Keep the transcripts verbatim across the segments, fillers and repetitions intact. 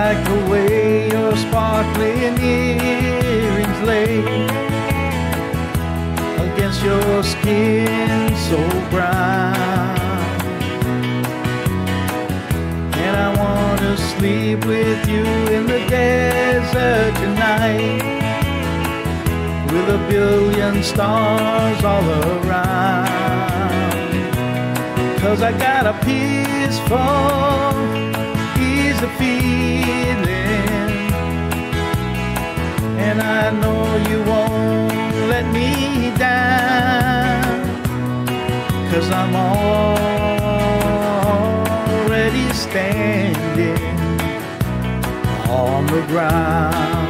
like the way your sparkling earrings lay against your skin so brown. And I want to sleep with you in the desert tonight, with a billion stars all around. 'Cause I got a peaceful, easy feeling, and I know you won't let me down. 'Cause I'm already standing on the ground.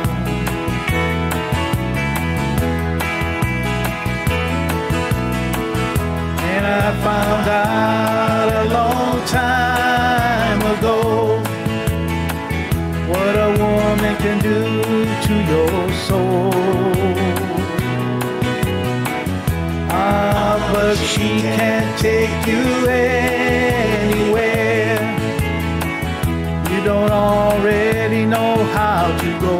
And I found out a long time ago what a woman can do to your soul. Ah, but she can't take you anywhere you don't already know how to go.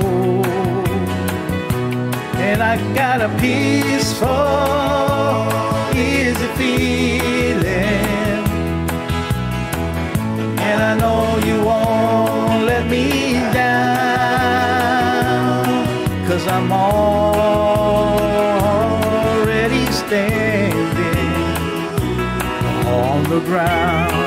And I got a peaceful, easy feeling, and I know you won't let me down. 'Cause I'm already standing on the ground.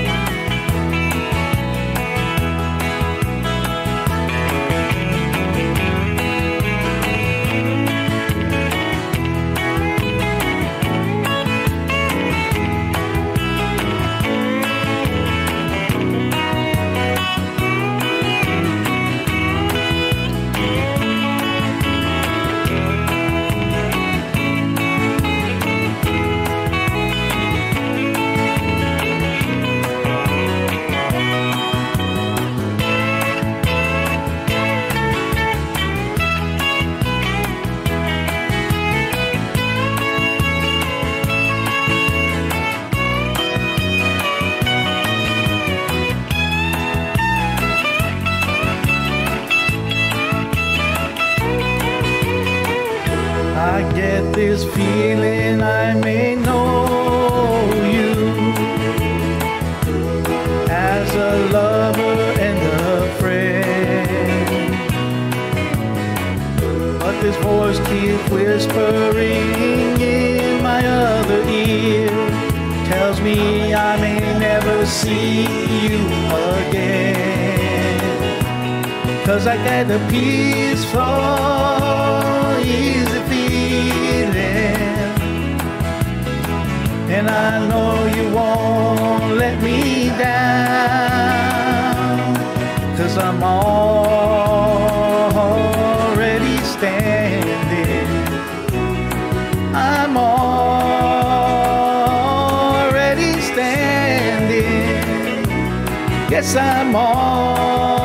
I get this feeling I may know you as a lover and a friend, but this voice keeps whispering in my other ear, tells me I may never see you again. 'Cause I got a peaceful, easy feeling, and I know you won't let me down. 'Cause I'm already standing, I'm already standing, yes I'm already